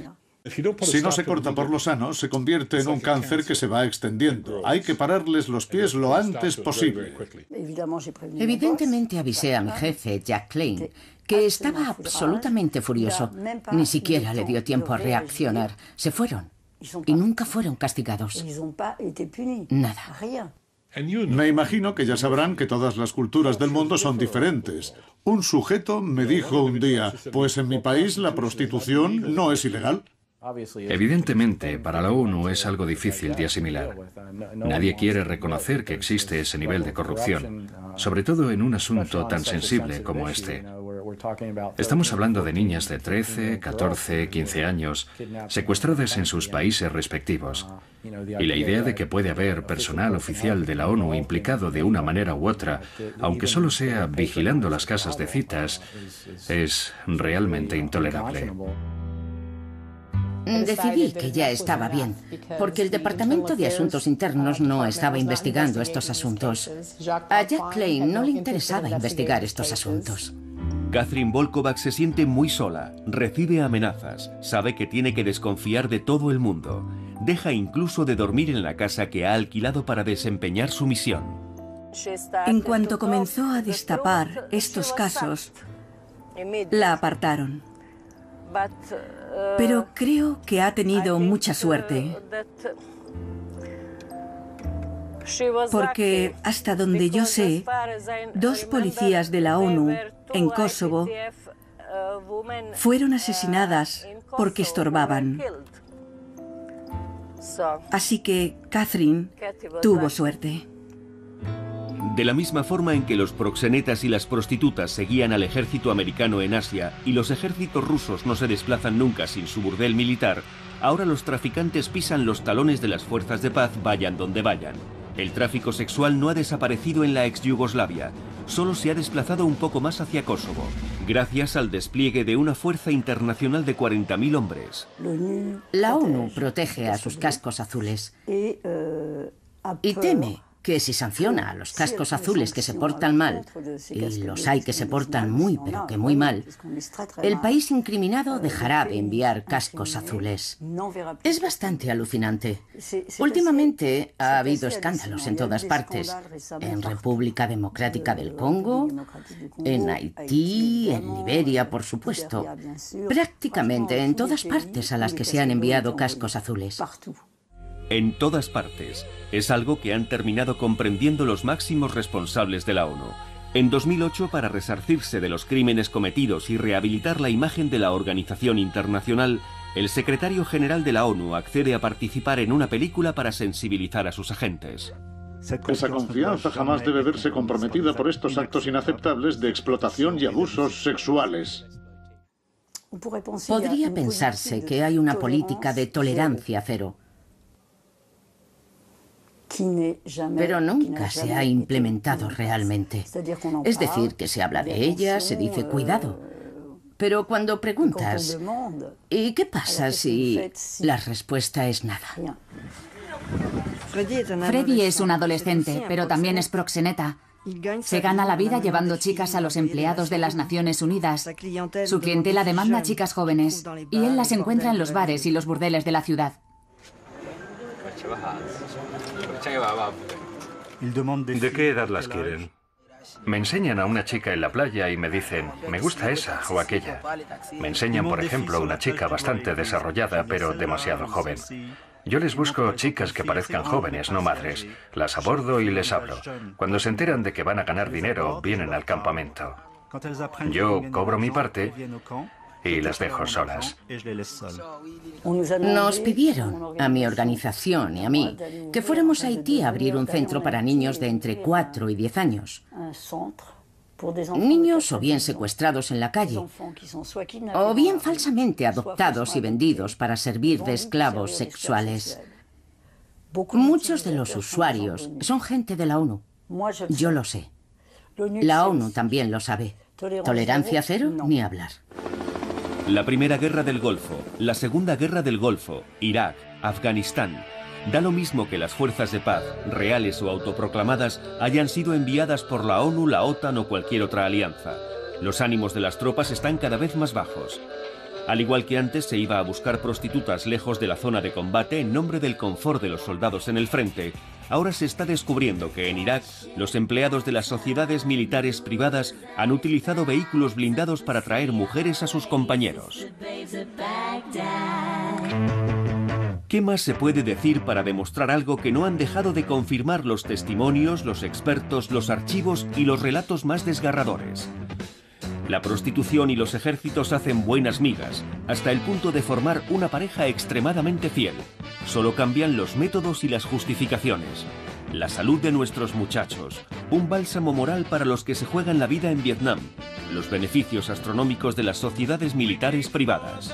Si no se corta por lo sano, se convierte en un cáncer que se va extendiendo. Hay que pararles los pies lo antes posible. Evidentemente avisé a mi jefe, Jack Klein, que estaba absolutamente furioso. Ni siquiera le dio tiempo a reaccionar. Se fueron. Y nunca fueron castigados. Nada. Me imagino que ya sabrán que todas las culturas del mundo son diferentes. Un sujeto me dijo un día, pues en mi país la prostitución no es ilegal. Evidentemente, para la ONU es algo difícil de asimilar. Nadie quiere reconocer que existe ese nivel de corrupción, sobre todo en un asunto tan sensible como este. Estamos hablando de niñas de 13, 14, 15 años, secuestradas en sus países respectivos. Y la idea de que puede haber personal oficial de la ONU implicado de una manera u otra, aunque solo sea vigilando las casas de citas, es realmente intolerable. Decidí que ya estaba bien, porque el Departamento de Asuntos Internos no estaba investigando estos asuntos. A Jack Klein no le interesaba investigar estos asuntos. Kathryn Volkovac se siente muy sola, recibe amenazas, sabe que tiene que desconfiar de todo el mundo. Deja incluso de dormir en la casa que ha alquilado para desempeñar su misión. En cuanto comenzó a destapar estos casos, la apartaron. Pero creo que ha tenido mucha suerte. Porque, hasta donde yo sé, 2 policías de la ONU en Kosovo fueron asesinadas porque estorbaban. Así que Kathryn tuvo suerte. De la misma forma en que los proxenetas y las prostitutas seguían al ejército americano en Asia y los ejércitos rusos no se desplazan nunca sin su burdel militar, ahora los traficantes pisan los talones de las fuerzas de paz vayan donde vayan. El tráfico sexual no ha desaparecido en la ex Yugoslavia, solo se ha desplazado un poco más hacia Kosovo, gracias al despliegue de una fuerza internacional de 40.000 hombres. La ONU protege a sus cascos azules y teme que si sanciona a los cascos azules que se portan mal, y los hay que se portan muy pero que muy mal, el país incriminado dejará de enviar cascos azules. Es bastante alucinante. Últimamente ha habido escándalos en todas partes, en República Democrática del Congo, en Haití, en Liberia, por supuesto, prácticamente en todas partes a las que se han enviado cascos azules. En todas partes. Es algo que han terminado comprendiendo los máximos responsables de la ONU. En 2008, para resarcirse de los crímenes cometidos y rehabilitar la imagen de la organización internacional, el secretario general de la ONU accede a participar en una película para sensibilizar a sus agentes. Esa confianza jamás debe verse comprometida por estos actos inaceptables de explotación y abusos sexuales. Podría pensarse que hay una política de tolerancia cero, pero nunca se ha implementado realmente. Es decir, que se habla de ella, se dice cuidado. Pero cuando preguntas, ¿y qué pasa si la respuesta es nada? Freddy es un adolescente, pero también es proxeneta. Se gana la vida llevando chicas a los empleados de las Naciones Unidas. Su clientela demanda chicas jóvenes, y él las encuentra en los bares y los burdeles de la ciudad. ¿De qué edad las quieren? Me enseñan a una chica en la playa y me dicen, me gusta esa o aquella. Me enseñan, por ejemplo, a una chica bastante desarrollada, pero demasiado joven. Yo les busco chicas que parezcan jóvenes, no madres. Las abordo y les hablo. Cuando se enteran de que van a ganar dinero, vienen al campamento. Yo cobro mi parte y las dejo solas. Nos pidieron, a mi organización y a mí, que fuéramos a Haití a abrir un centro para niños de entre 4 y 10 años. Niños o bien secuestrados en la calle, o bien falsamente adoptados y vendidos para servir de esclavos sexuales. Muchos de los usuarios son gente de la ONU. Yo lo sé. La ONU también lo sabe. Tolerancia cero, ni hablar. La Primera Guerra del Golfo, la Segunda Guerra del Golfo, Irak, Afganistán. Da lo mismo que las fuerzas de paz, reales o autoproclamadas, hayan sido enviadas por la ONU, la OTAN o cualquier otra alianza. Los ánimos de las tropas están cada vez más bajos. Al igual que antes se iba a buscar prostitutas lejos de la zona de combate en nombre del confort de los soldados en el frente, ahora se está descubriendo que en Irak los empleados de las sociedades militares privadas han utilizado vehículos blindados para traer mujeres a sus compañeros. ¿Qué más se puede decir para demostrar algo que no han dejado de confirmar los testimonios, los expertos, los archivos y los relatos más desgarradores? La prostitución y los ejércitos hacen buenas migas, hasta el punto de formar una pareja extremadamente fiel. Solo cambian los métodos y las justificaciones. La salud de nuestros muchachos, un bálsamo moral para los que se juegan la vida en Vietnam, los beneficios astronómicos de las sociedades militares privadas.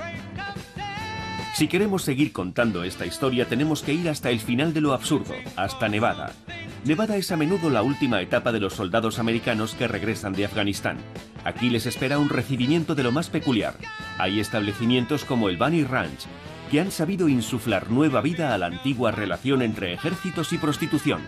Si queremos seguir contando esta historia, tenemos que ir hasta el final de lo absurdo, hasta Nevada. Nevada es a menudo la última etapa de los soldados americanos que regresan de Afganistán. Aquí les espera un recibimiento de lo más peculiar. Hay establecimientos como el Bunny Ranch, que han sabido insuflar nueva vida a la antigua relación entre ejércitos y prostitución.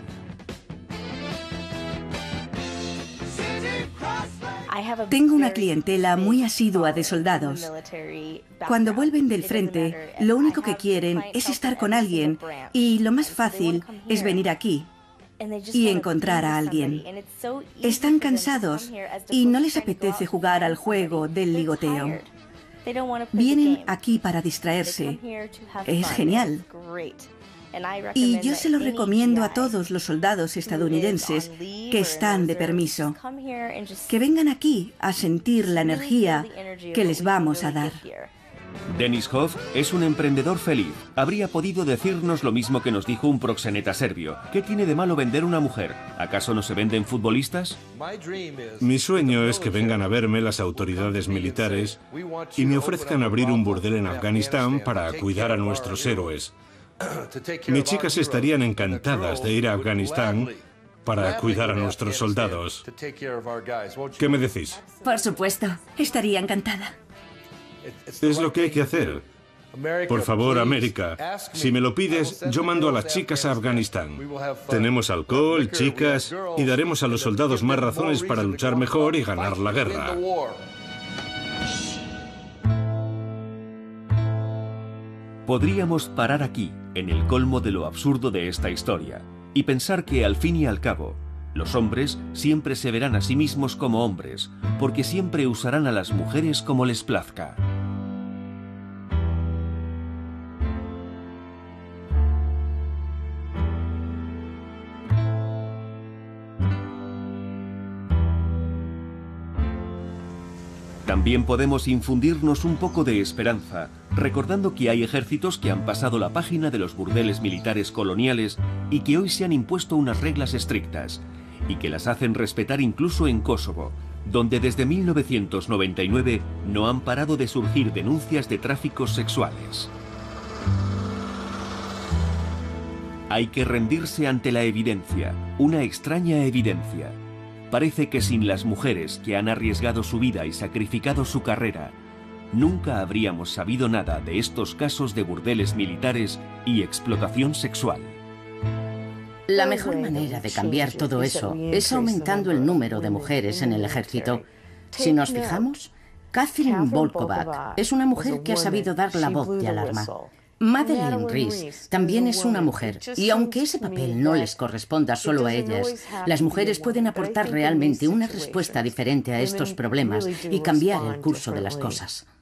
Tengo una clientela muy asidua de soldados. Cuando vuelven del frente, lo único que quieren es estar con alguien y lo más fácil es venir aquí y encontrar a alguien. Están cansados y no les apetece jugar al juego del ligoteo. Vienen aquí para distraerse. Es genial. Y yo se lo recomiendo a todos los soldados estadounidenses que están de permiso, que vengan aquí a sentir la energía que les vamos a dar. Denis Hoff es un emprendedor feliz. Habría podido decirnos lo mismo que nos dijo un proxeneta serbio. ¿Qué tiene de malo vender una mujer? ¿Acaso no se venden futbolistas? Mi sueño es que vengan a verme las autoridades militares y me ofrezcan abrir un burdel en Afganistán para cuidar a nuestros héroes. Mis chicas estarían encantadas de ir a Afganistán para cuidar a nuestros soldados. ¿Qué me decís? Por supuesto. Estaría encantada. Es lo que hay que hacer. Por favor, América, si me lo pides, yo mando a las chicas a Afganistán. Tenemos alcohol, chicas, y daremos a los soldados más razones para luchar mejor y ganar la guerra. Podríamos parar aquí, en el colmo de lo absurdo de esta historia, y pensar que al fin y al cabo, los hombres siempre se verán a sí mismos como hombres, porque siempre usarán a las mujeres como les plazca. También podemos infundirnos un poco de esperanza, recordando que hay ejércitos que han pasado la página de los burdeles militares coloniales y que hoy se han impuesto unas reglas estrictas, y que las hacen respetar incluso en Kosovo, donde desde 1999 no han parado de surgir denuncias de tráficos sexuales. Hay que rendirse ante la evidencia, una extraña evidencia. Parece que sin las mujeres que han arriesgado su vida y sacrificado su carrera, nunca habríamos sabido nada de estos casos de burdeles militares y explotación sexual. La mejor manera de cambiar todo eso es aumentando el número de mujeres en el ejército. Si nos fijamos, Catherine Volkovac es una mujer que ha sabido dar la voz de alarma. Madeleine Rees también es una mujer, y aunque ese papel no les corresponda solo a ellas, las mujeres pueden aportar realmente una respuesta diferente a estos problemas y cambiar el curso de las cosas.